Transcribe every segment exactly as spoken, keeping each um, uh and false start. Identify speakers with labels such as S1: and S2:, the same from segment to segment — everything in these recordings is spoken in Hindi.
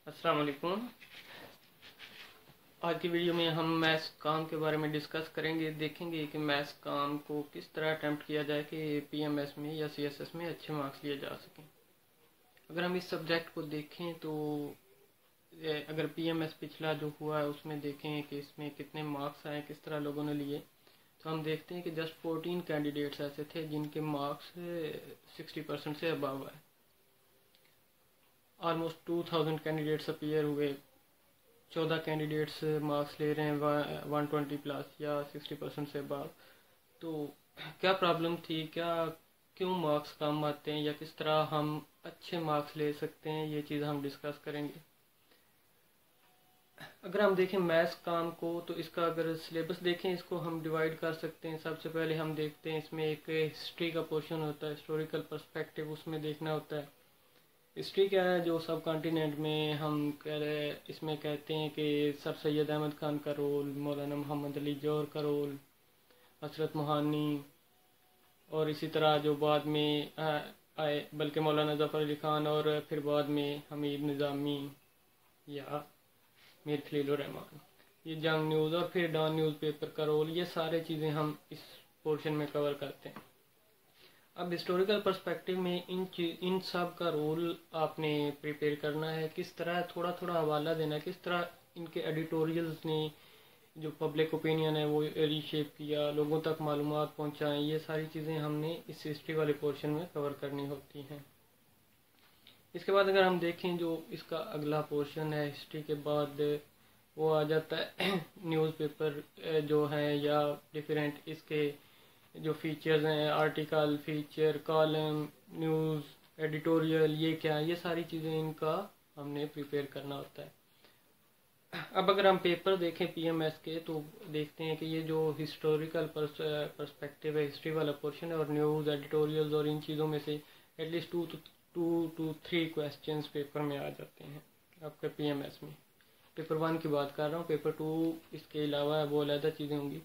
S1: अस्सलाम वालेकुम। आज की वीडियो में हम मैथ्स काम के बारे में डिस्कस करेंगे। देखेंगे कि मैथ्स काम को किस तरह अटेम्प्ट किया जाए कि पीएमएस में या सीएसएस में अच्छे मार्क्स लिए जा सकें। अगर हम इस सब्जेक्ट को देखें तो अगर पीएमएस पिछला जो हुआ है उसमें देखें कि इसमें कितने मार्क्स आए, किस तरह लोगों ने लिए, तो हम देखते हैं कि जस्ट फोर्टीन कैंडिडेट्स ऐसे थे जिनके मार्क्स सिक्सटी परसेंट से अबव है। Almost two thousand candidates appear हुए, चौदह कैंडिडेट्स मार्क्स ले रहे हैं वन ट्वेंटी प्लस या सिक्सटी परसेंट से अबव। तो क्या प्रॉब्लम थी, क्या क्यों मार्क्स कम आते हैं या किस तरह हम अच्छे मार्क्स ले सकते हैं, ये चीज़ हम डिस्कस करेंगे। अगर हम देखें मैथ्स काम को तो इसका अगर सिलेबस देखें, इसको हम डिवाइड कर सकते हैं। सबसे पहले हम देखते हैं इसमें एक हिस्ट्री का पोर्शन होता है, हिस्टोरिकल पर्सपेक्टिव, उसमें देखना होता है हिस्ट्री क्या है। जो सब कॉन्टिनेंट में हम कह रहे इसमें कहते हैं कि सर सैयद अहमद खान का रोल, मौलाना मोहम्मद अली जौहर का रोल, हसरत मोहानी, और इसी तरह जो बाद में आए बल्कि मौलाना जफ़र अली खान और फिर बाद में हमीद निज़ामी या मीर खलील रहमान, ये जंग न्यूज़ और फिर डॉन न्यूज़पेपर का रोल, ये सारे चीज़ें हम इस पोर्शन में कवर करते हैं। अब हिस्टोरिकल पर्सपेक्टिव में इन इन सब का रोल आपने प्रिपेयर करना है, किस तरह थोड़ा थोड़ा हवाला देना है, किस तरह इनके एडिटोरियल्स ने जो पब्लिक ओपिनियन है वो रीशेप किया, लोगों तक मालूमात पहुंचाएं, ये सारी चीज़ें हमने इस हिस्ट्री वाले पोर्शन में कवर करनी होती हैं। इसके बाद अगर हम देखें जो इसका अगला पोर्शन है हिस्ट्री के बाद, वो आ जाता है न्यूज़पेपर जो है या डिफरेंट इसके जो फीचर्स हैं, article, feature, column, news, editorial, ये क्या है, ये सारी चीज़ें इनका हमने प्रिपेयर करना होता है। अब अगर हम पेपर देखें पीएमएस के तो देखते हैं कि ये जो हिस्टोरिकल पर्सपेक्टिव है, हिस्ट्री वाला पोर्शन है, और न्यूज़, एडिटोरियल्स और इन चीज़ों में से at least two two two three questions paper में आ जाते हैं आपके पीएमएस में। पेपर वन की बात कर रहा हूँ, पेपर टू इसके अलावा वो अलग चीज़ें होंगी।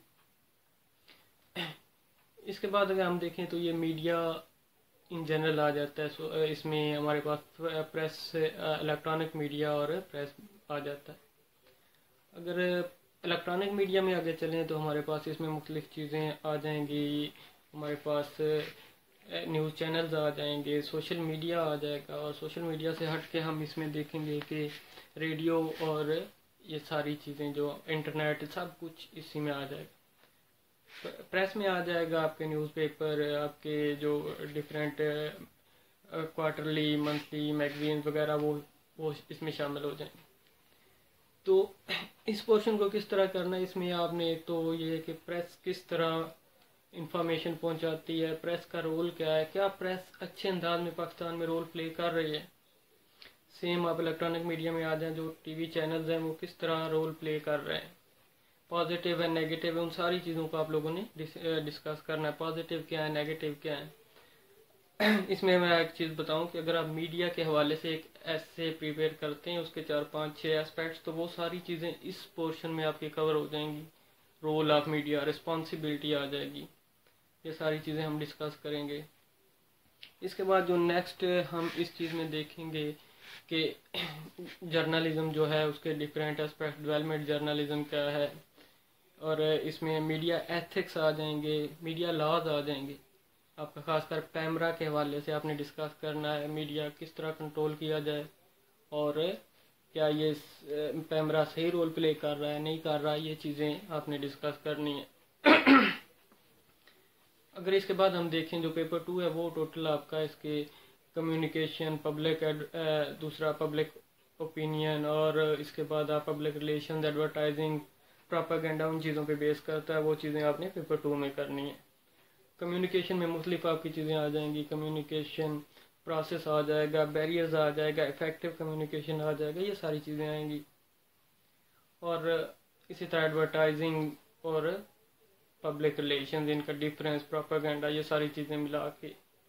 S1: इसके बाद अगर हम देखें तो ये मीडिया इन जनरल आ जाता है। सो इसमें हमारे पास प्रेस, इलेक्ट्रॉनिक मीडिया और प्रेस आ जाता है। अगर इलेक्ट्रॉनिक मीडिया में आगे चलें तो हमारे पास इसमें मुख्तलिफ चीज़ें आ जाएंगी। हमारे पास न्यूज़ चैनल्स आ जाएंगे, सोशल मीडिया आ जाएगा, और सोशल मीडिया से हट के हम इसमें देखेंगे कि रेडियो और ये सारी चीज़ें जो इंटरनेट, सब कुछ इसी में आ जाएगा। प्रेस में आ जाएगा आपके न्यूज़पेपर, आपके जो डिफरेंट क्वार्टरली, मंथली मैगजीन वगैरह, वो वो इसमें शामिल हो जाएंगे। तो इस पोर्शन को किस तरह करना है, इसमें आपने एक तो ये है कि प्रेस किस तरह इंफॉर्मेशन पहुंचाती है, प्रेस का रोल क्या है, क्या प्रेस अच्छे अंदाज में पाकिस्तान में रोल प्ले कर रही है। सेम आप इलेक्ट्रॉनिक मीडिया में आ जाएं, जो टीवी चैनल्स हैं वो किस तरह रोल प्ले कर रहे हैं, पॉजिटिव है, नेगेटिव है, उन सारी चीज़ों को आप लोगों ने डिस, डिस्कस करना है। पॉजिटिव क्या है, नेगेटिव क्या है। इसमें मैं एक चीज़ बताऊं कि अगर आप मीडिया के हवाले से एक ऐसे प्रिपेयर करते हैं, उसके चार पाँच छः एस्पेक्ट्स, तो वो सारी चीज़ें इस पोर्शन में आपकी कवर हो जाएंगी। रोल ऑफ मीडिया, रिस्पॉन्सिबिलिटी आ जाएगी, ये सारी चीज़ें हम डिस्कस करेंगे। इसके बाद जो नेक्स्ट हम इस चीज़ में देखेंगे कि जर्नलिज्म जो है उसके डिफरेंट एस्पेक्ट, डेवलपमेंट जर्नलिज्म क्या है, और इसमें मीडिया एथिक्स आ जाएंगे, मीडिया लॉज आ जाएंगे। आपका खासकर पैमरा के हवाले से आपने डिस्कस करना है, मीडिया किस तरह कंट्रोल किया जाए, और क्या ये पैमरा सही रोल प्ले कर रहा है, नहीं कर रहा, ये चीज़ें आपने डिस्कस करनी है। अगर इसके बाद हम देखें जो पेपर टू है वो टोटल आपका इसके कम्युनिकेशन, पब्लिक, दूसरा पब्लिक ओपिनियन, और इसके बाद आप पब्लिक रिलेशन, एडवर्टाइजिंग, प्रोपागेंडा, उन चीज़ों पे बेस करता है। वो चीज़ें आपने पेपर टू में करनी है। कम्युनिकेशन में मुख्तलिफ आपकी चीज़ें आ जाएंगी, कम्युनिकेशन प्रोसेस आ जाएगा, बैरियर्स आ जाएगा, इफेक्टिव कम्युनिकेशन आ जाएगा, ये सारी चीज़ें आएंगी। और इसी तरह एडवर्टाइजिंग और पब्लिक रिलेशन, इनका डिफरेंस, प्रोपागेंडा, ये सारी चीज़ें मिला के।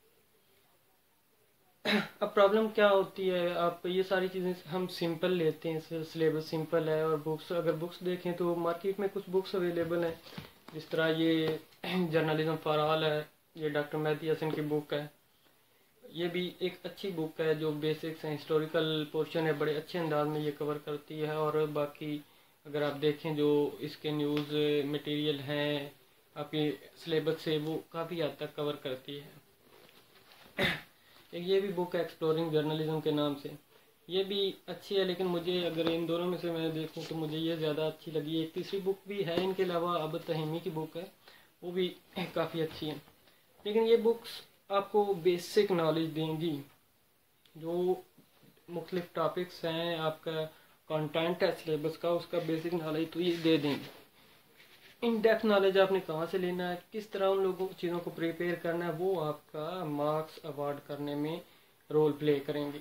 S1: अब प्रॉब्लम क्या होती है, आप ये सारी चीज़ें हम सिंपल लेते हैं, सिलेबस सिंपल है, और बुक्स अगर बुक्स देखें तो मार्केट में कुछ बुक्स अवेलेबल हैं, जिस तरह ये जर्नलिज्म फॉर ऑल है, ये डॉक्टर मेहदी हसन की बुक है, ये भी एक अच्छी बुक है जो बेसिक्स हैं, हिस्टोरिकल पोर्शन है, बड़े अच्छे अंदाज में ये कवर करती है। और बाकी अगर आप देखें जो इसके न्यूज़ मटेरियल हैं आपके सिलेबस से, वो काफ़ी हद तक कवर करती है। एक ये भी बुक है एक्सप्लोरिंग जर्नलिज्म के नाम से, ये भी अच्छी है, लेकिन मुझे अगर इन दोनों में से मैं देखूं तो मुझे ये ज़्यादा अच्छी लगी। एक तीसरी बुक भी है इनके अलावा, अब तहीमी की बुक है, वो भी काफ़ी अच्छी है। लेकिन ये बुक्स आपको बेसिक नॉलेज देंगी, जो मुख्तलिफ टॉपिक्स हैं, आपका कंटेंट है सिलेबस का, उसका बेसिक नॉलेज तो ये दे देंगे। इन डेप्थ नॉलेज आपने कहाँ से लेना है, किस तरह उन लोगों चीज़ों को प्रिपेयर करना है, वो आपका मार्क्स अवार्ड करने में रोल प्ले करेंगे।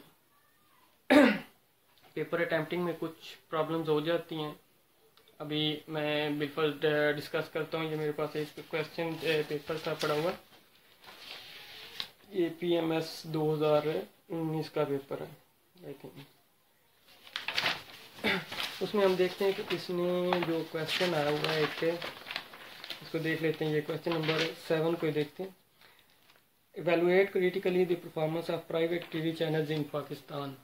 S1: पेपर अटैम्प्टिंग में कुछ प्रॉब्लम्स हो जाती हैं। अभी मैं बिल्कुल डिस्कस करता हूँ। ये मेरे पास एक क्वेश्चन पेपर था पड़ा हुआ, ये पी एम एस दो हज़ार उन्नीस का पेपर है आई थिंक। उसमें हम देखते हैं कि इसने जो क्वेश्चन आया हुआ है एक, इसको देख लेते हैं। ये क्वेश्चन नंबर सेवन को देखते हैं। Evaluate critically the performance of private TV channels in Pakistan.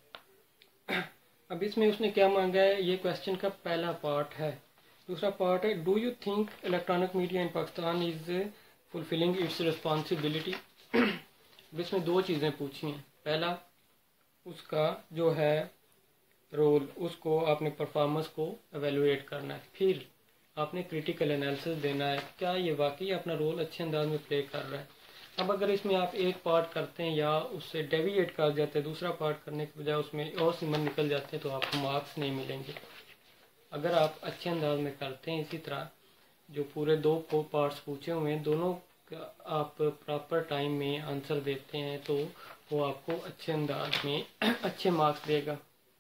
S1: अब इसमें उसने क्या मांगा है, ये क्वेश्चन का पहला पार्ट है। दूसरा पार्ट है, do you think electronic media in Pakistan is fulfilling its responsibility. इसमें दो चीज़ें पूछी हैं। पहला, उसका जो है रोल, उसको आपने परफॉर्मेंस को एवेलुएट करना है। फिर आपने क्रिटिकल एनालिसिस देना है, क्या ये वाकई अपना रोल अच्छे अंदाज में प्ले कर रहा है। अब अगर इसमें आप एक पार्ट करते हैं या उससे डेविएट कर जाते हैं, दूसरा पार्ट करने के बजाय उसमें और सिमन निकल जाते हैं, तो आपको मार्क्स नहीं मिलेंगे। अगर आप अच्छे अंदाज में करते हैं, इसी तरह जो पूरे दो पार्ट्स पूछे हुए हैं, दोनों का आप प्रॉपर टाइम में आंसर देते हैं, तो वो आपको अच्छे अंदाज में अच्छे मार्क्स देगा।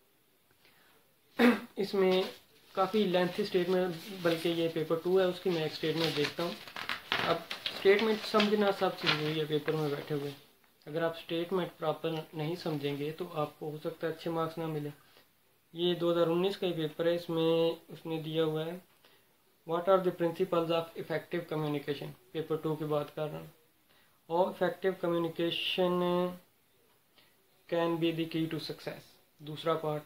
S1: इसमें काफ़ी लेंथी स्टेटमेंट, बल्कि ये पेपर टू है, उसकी मैं एक स्टेटमेंट देखता हूँ। अब स्टेटमेंट समझना सबसे ज़रूरी है पेपर में बैठे हुए। अगर आप स्टेटमेंट प्रॉपर नहीं समझेंगे तो आपको हो सकता है अच्छे मार्क्स ना मिले। ये दो हज़ार उन्नीस का ही पेपर है, इसमें उसने दिया हुआ है what are the principles of effective communication. Paper two की बात कर रहा हूँ। और effective communication can be the key to success. दूसरा part,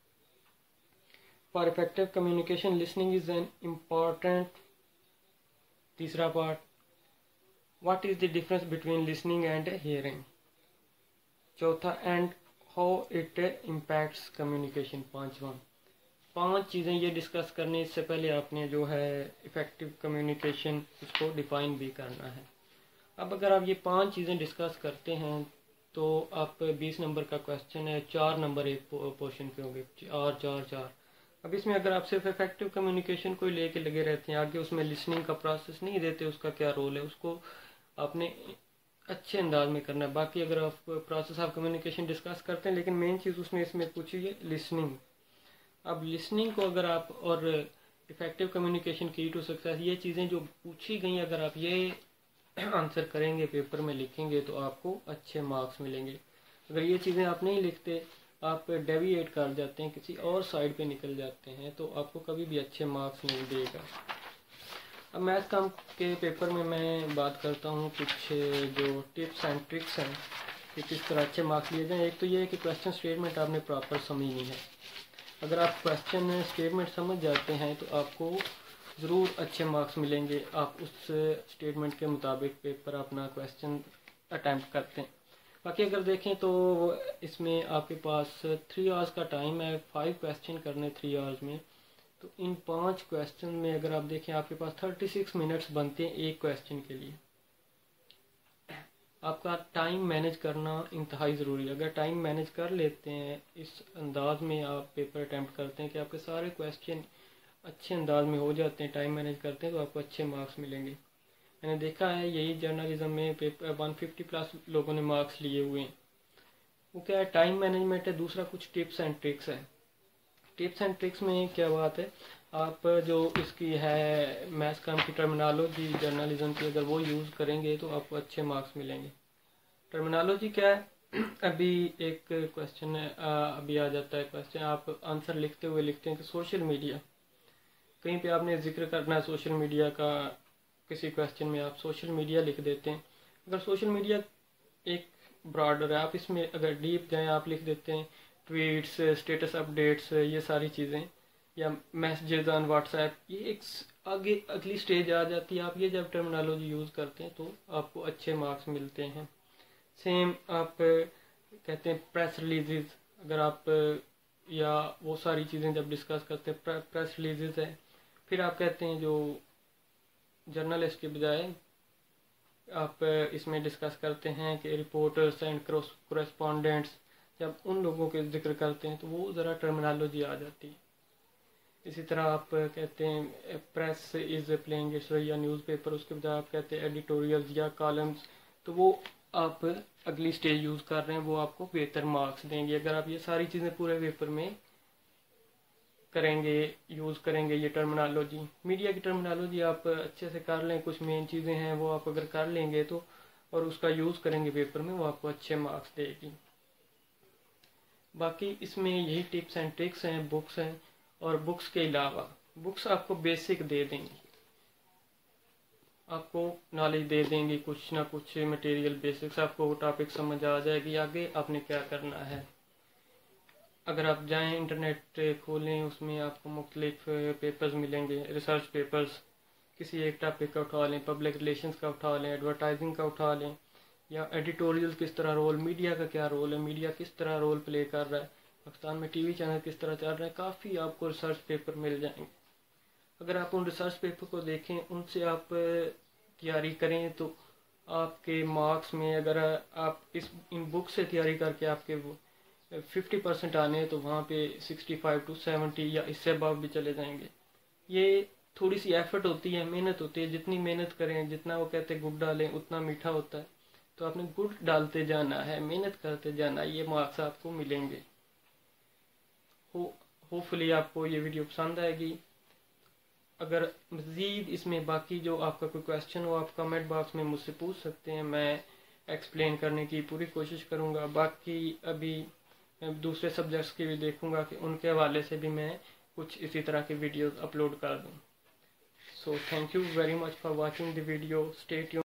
S1: for effective communication listening is an important. तीसरा part, what is the difference between listening and hearing. चौथा, and how it impacts communication. पांचवा, पांच चीज़ें ये डिस्कस करनी। इससे पहले आपने जो है इफेक्टिव कम्युनिकेशन उसको डिफाइन भी करना है। अब अगर आप ये पांच चीज़ें डिस्कस करते हैं तो आप बीस नंबर का क्वेश्चन है, चार नंबर एक पोर्शन पे होंगे, चार चार चार। अब इसमें अगर आप सिर्फ इफेक्टिव कम्युनिकेशन को लेके लगे रहते हैं, आगे उसमें लिसनिंग का प्रोसेस नहीं देते, उसका क्या रोल है, उसको आपने अच्छे अंदाज में करना है। बाकी अगर आप प्रोसेस ऑफ कम्युनिकेशन डिस्कस करते हैं, लेकिन मेन चीज़ उसने इसमें पूछी है लिसनिंग। अब लिसनिंग को अगर आप, और effective communication key to success, ये चीज़ें जो पूछी गई, अगर आप ये आंसर करेंगे, पेपर में लिखेंगे, तो आपको अच्छे मार्क्स मिलेंगे। अगर ये चीज़ें आप नहीं लिखते, आप डेविएट कर जाते हैं, किसी और साइड पे निकल जाते हैं, तो आपको कभी भी अच्छे मार्क्स नहीं देगा। अब मैथ कम के पेपर में मैं बात करता हूँ कुछ जो टिप्स एंड ट्रिक्स हैं कि किस तरह अच्छे मार्क्स लिए जाएँ। एक तो ये है कि क्वेश्चन स्टेटमेंट आपने प्रॉपर समझनी है। अगर आप क्वेश्चन स्टेटमेंट समझ जाते हैं तो आपको ज़रूर अच्छे मार्क्स मिलेंगे। आप उस स्टेटमेंट के मुताबिक पेपर अपना क्वेश्चन अटैम्प्ट करते हैं। बाकी अगर देखें तो इसमें आपके पास थ्री आवर्स का टाइम है, फाइव क्वेश्चन करने थ्री आवर्स में। तो इन पांच क्वेश्चन में अगर आप देखें, आपके पास थर्टी सिक्स मिनट्स बनते हैं एक क्वेश्चन के लिए। आपका टाइम मैनेज करना इंतहाई ज़रूरी है। अगर टाइम मैनेज कर लेते हैं, इस अंदाज में आप पेपर अटैम्प्ट करते हैं कि आपके सारे क्वेश्चन अच्छे अंदाज में हो जाते हैं, टाइम मैनेज करते हैं, तो आपको अच्छे मार्क्स मिलेंगे। मैंने देखा है यही जर्नलिज्म में पेपर वन फिफ्टी प्लस लोगों ने मार्क्स लिए हुए हैं। वो क्या है, टाइम मैनेजमेंट है। दूसरा कुछ टिप्स एंड ट्रिक्स है। टिप्स एंड ट्रिक्स में क्या बात है, आप जो इसकी है मैथ्स कम की टर्मिनोलॉजी जर्नलिज्म की, अगर वो यूज़ करेंगे तो आपको अच्छे मार्क्स मिलेंगे। टर्मिनोलॉजी क्या है, अभी एक क्वेश्चन अभी आ जाता है क्वेश्चन, आप आंसर लिखते हुए लिखते हैं कि सोशल मीडिया, कहीं पे आपने जिक्र करना है सोशल मीडिया का, किसी क्वेश्चन में आप सोशल मीडिया लिख देते हैं। अगर सोशल मीडिया एक ब्रॉडर है। आप इसमें अगर डीप जाएं, आप लिख देते हैं ट्वीट्स, स्टेटस अपडेट्स, ये सारी चीज़ें, या मैसेजेस ऑन व्हाट्सएप, ये एक आगे अगली स्टेज आ जाती है। आप ये जब टर्मिनोलॉजी यूज़ करते हैं तो आपको अच्छे मार्क्स मिलते हैं। सेम आप कहते हैं प्रेस रिलीजेस, अगर आप या वो सारी चीज़ें जब डिस्कस करते हैं, प्रेस रिलीजेस है। फिर आप कहते हैं जो जर्नलिस्ट के बजाय आप इसमें डिस्कस करते हैं कि रिपोर्टर्स एंड कोरेस्पोंडेंट्स, जब उन लोगों के जिक्र करते हैं तो वो ज़रा टर्मिनोलॉजी आ जाती है। इसी तरह आप कहते हैं press is playing its role या न्यूज़पेपर, उसके बजाय आप कहते हैं एडिटोरियल्स या कॉलम्स, तो वो आप अगली स्टेज यूज़ कर रहे हैं, वो आपको बेहतर मार्क्स देंगे। अगर आप ये सारी चीज़ें पूरे पेपर में करेंगे, यूज़ करेंगे ये टर्मिनोलॉजी, मीडिया की टर्मिनोलॉजी आप अच्छे से कर लें, कुछ मेन चीज़ें हैं वो आप अगर कर लेंगे तो, और उसका यूज़ करेंगे पेपर में, वो आपको अच्छे मार्क्स देगी। बाकी इसमें यही टिप्स एंड ट्रिक्स हैं, बुक्स हैं, और बुक्स के अलावा बुक्स आपको बेसिक दे देंगी, आपको नॉलेज दे देंगी, कुछ ना कुछ मटेरियल बेसिक्स, आपको टॉपिक समझ आ जाएगी आगे आपने क्या करना है। अगर आप जाएं इंटरनेट खोलें, उसमें आपको मुख्तलिफ पेपर्स मिलेंगे, रिसर्च पेपर्स, किसी एक टॉपिक का उठा लें, पब्लिक रिलेशंस का उठा लें, एडवर्टाइजिंग का उठा लें, या एडिटोरियल किस तरह रोल, मीडिया का क्या रोल है, मीडिया किस तरह रोल प्ले कर रहा है, पाकिस्तान में टीवी चैनल किस तरह चल रहे हैं, काफ़ी आपको रिसर्च पेपर मिल जाएंगे। अगर आप उन रिसर्च पेपर को देखें, उनसे आप तैयारी करें तो आपके मार्क्स में, अगर आप इस इन बुक से तैयारी करके आपके फिफ्टी परसेंट आने हैं तो वहाँ पे सिक्सटी फाइव टू सेवेंटी या इससे अबव भी चले जाएंगे। ये थोड़ी सी एफर्ट होती है, मेहनत होती है, जितनी मेहनत करें, जितना वो कहते हैं गुड़ डालें उतना मीठा होता है, तो आपने गुड़ डालते जाना है, मेहनत करते जाना है, ये मार्क्स आपको मिलेंगे। हो होपफुली आपको ये वीडियो पसंद आएगी। अगर मज़ीद इसमें बाकी जो आपका कोई क्वेश्चन हो, आप कमेंट बॉक्स में मुझसे पूछ सकते हैं, मैं एक्सप्लेन करने की पूरी कोशिश करूँगा। बाकी अभी मैं दूसरे सब्जेक्ट्स की भी देखूँगा कि उनके हवाले से भी मैं कुछ इसी तरह के वीडियोस अपलोड कर दूँ। So thank you very much for watching the video, stay tuned.